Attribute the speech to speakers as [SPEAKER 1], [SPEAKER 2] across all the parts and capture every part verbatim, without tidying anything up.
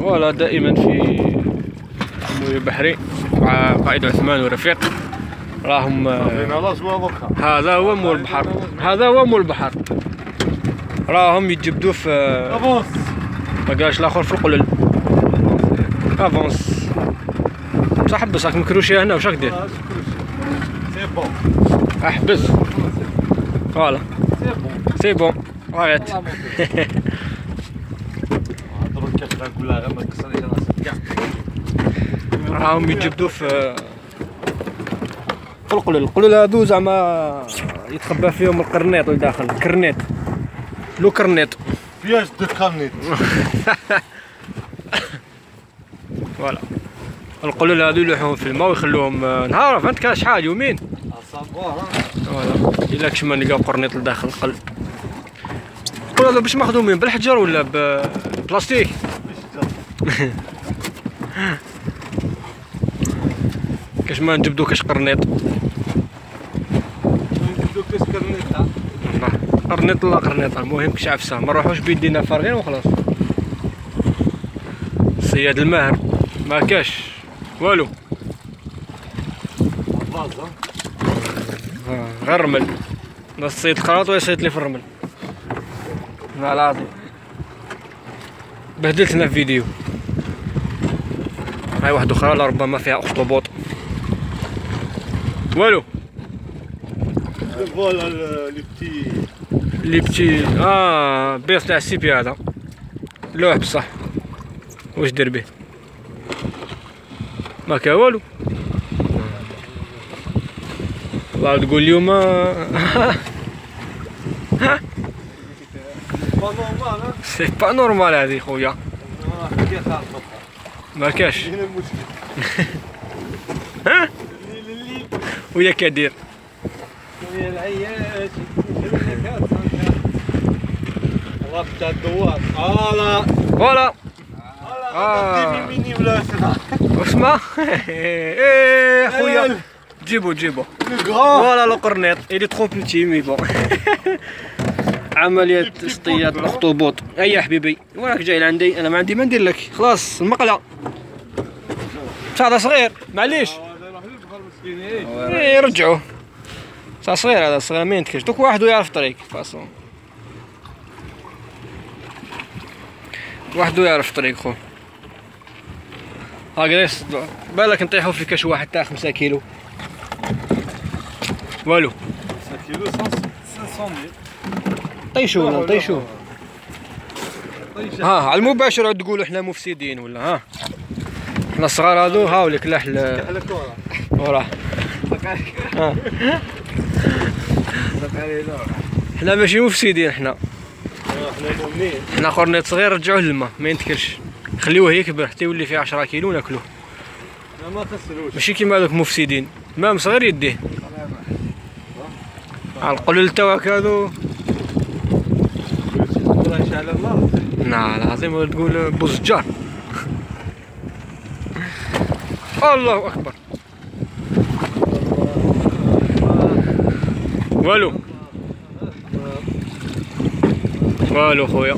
[SPEAKER 1] فوالا دائما في مويه بحري مع قائد عثمان ورفيق راهم. هذا هو مول البحر، هذا هو مول البحر، راهم يتجبدوا في ما قالش الاخر في القلل. افونس بصح حبس راك مكروشيه هنا، واش راك دير؟
[SPEAKER 2] سي بون
[SPEAKER 1] احبس فوالا سي بون غايت. راهم يتجبدوا في في القلل. القلل هادو زعما يتخبى فيهم القرنيط لداخل، الكرنيط لو كرنيط
[SPEAKER 2] بياج دو كارنيت.
[SPEAKER 1] فوالا القلل هادو يلوحوهم في الماء ويخلوهم نهار فهمت كاع شحال يومين. فوالا الا كشما نلقاو قرنيط لداخل القلب. القلل هادو باش مخدومين بالحجر ولا ببلاستيك؟ كاش ما نجبدو كاش قرنيط،
[SPEAKER 2] نجبدو كاش كرنيط.
[SPEAKER 1] قرنيط لا قرنيط المهم كش عفسه، ما نروحوش بيدينا فارغين وخلاص. الصياد الماهر ما كاش والو، غير الرمل. بس صيد القراط ولا صيد لي في الرمل. والله العظيم بهدلتنا في فيديو. هاي واحدة أخرى لربما فيها أخطبوط. والو
[SPEAKER 2] فوالا لي بتي
[SPEAKER 1] لي بتي اه بيض تاع السيبي هذا لوح بصح واش دير به؟ ما كا والو. والله تقول اليوم سي با نورمال هذه خويا، ما كاش. ها ويا كدير
[SPEAKER 2] ويا العياش والله تاع الدوار. فوالا
[SPEAKER 1] فوالا
[SPEAKER 2] اه ميني ولا سنا
[SPEAKER 1] اسمع. ايه خويا جيبو جيبو فوالا لو قرنيط الي ترو بيتي مي بون. عملية اصطياد الاخطبوط. ايا حبيبي وراك جاي لعندي؟ انا ما عندي ما ندير لك، خلاص المقلة بصح هذا صغير معليش. ايه رجعوه بصح صغير، هذا صغير ما ينتكش دوك واحد يعرف طريق فاصون، وحدو يعرف طريق خو. هكذا بالك نطيحو في كاش واحد تاع خمسة كيلو والو.
[SPEAKER 2] خمسة كيلو خمسمية
[SPEAKER 1] طيشو ولا نطيشو. ها على المباشر تقولوا احنا مفسدين ولا ها؟ احنا الصغار هادو هاوليك لحل وراه. ها احنا ماشي مفسدين، احنا
[SPEAKER 2] احنا مؤمنين.
[SPEAKER 1] احنا قرنيط صغير رجعوه للما ما ينتكلش، خليوه يكبر حتى يولي فيه عشرة كيلو ناكلوه.
[SPEAKER 2] لا ما تسلوش
[SPEAKER 1] ماشي كيما هذوك مفسدين، مام صغير يديه. على القلل تاعك هادو
[SPEAKER 2] والله شعل الله.
[SPEAKER 1] نعم العظيم تقول بوزجار. الله اكبر والو والو خويا.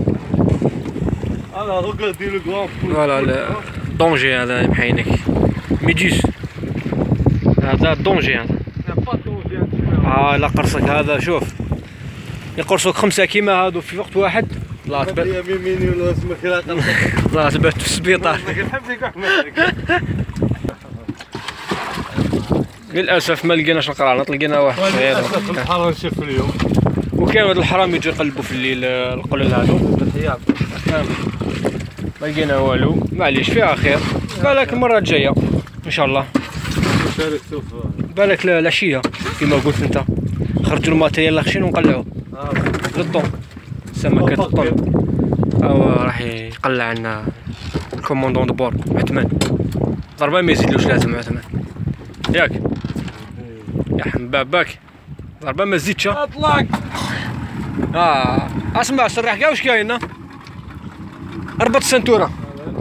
[SPEAKER 2] انا ريغاردي لو غران بول.
[SPEAKER 1] فوالا دونجي هذا محينك ميدوس، هذا دونجي هذا. اه لا قرصك هذا شوف يقرصوك خمسة كيما هادو في وقت واحد. الله تبات
[SPEAKER 2] يا ميميني ولا اسمك لا قرصك.
[SPEAKER 1] الله تبات في السبيطار. للاسف ما لقيناش القرانط، لقينا واحد صغير.
[SPEAKER 2] الحرام نشوف اليوم
[SPEAKER 1] وكان هاد الحرام يجي يقلبوا في الليل القلل هادو. ما لقينا والو معليش فيها خير. بالك المره الجايه ان شاء الله، بالك العشيه كيما قلت انت خرجوا الماتيريال الخشين ونقلعوه للطون سمكة الطون. او راح يقلع عنا الكوموندون دو بور عثمان، ضربه ما يزيدلوش لازم عثمان ياك يا حبابك، ضربه ما تزيدش.
[SPEAKER 2] اطلق
[SPEAKER 1] اه اسمع سرح كاع واش كاين، ربط السنتوره.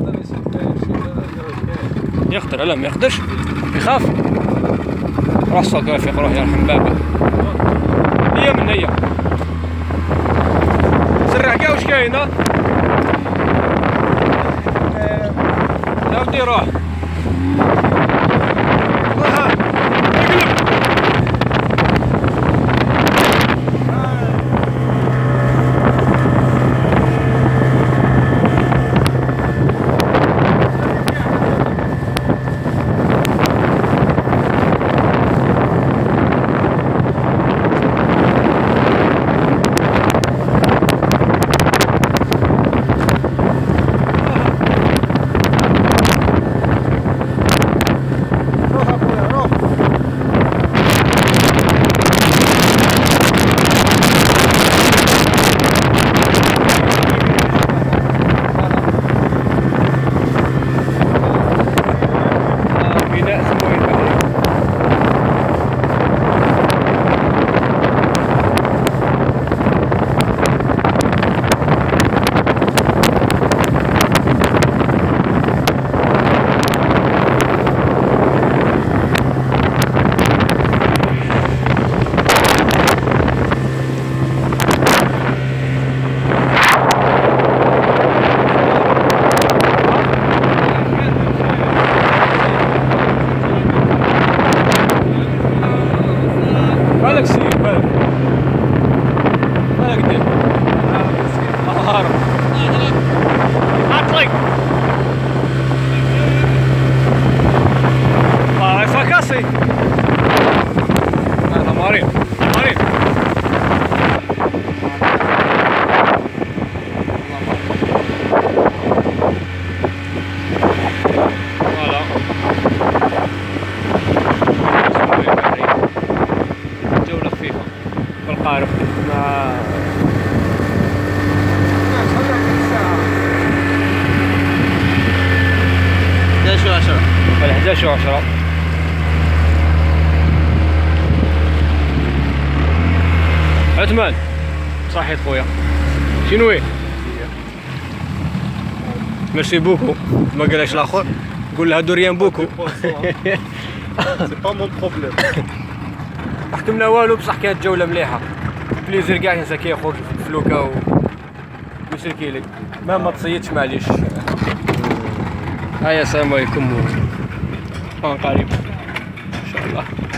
[SPEAKER 1] يقدر لا ما يقدرش يخاف. روح صوك رفيق روح يرحم بابا. هي من هي سرح كاع واش كاين. ودي روح. مالك سير مالك مالك دير هارب عطلق هاي فكاسي هذا مريض مريض فوالا جولة خفيفة بالقارب مع
[SPEAKER 2] احداش و عشرة.
[SPEAKER 1] الحداش وعشرة. عثمان صحيت خويا شنوي؟ ميرسي بوكو ما قالكش الاخر قول لها دوريان بوكو.
[SPEAKER 2] سي با مون بروبليم.
[SPEAKER 1] ما حكمنا والو بصح كانت جولة مليحة بليزير كاع ينسى كي خوك في لوكا و يسلكي لك ما ما تصيدش معليش. هيا السلام عليكم و قريب ان شاء الله.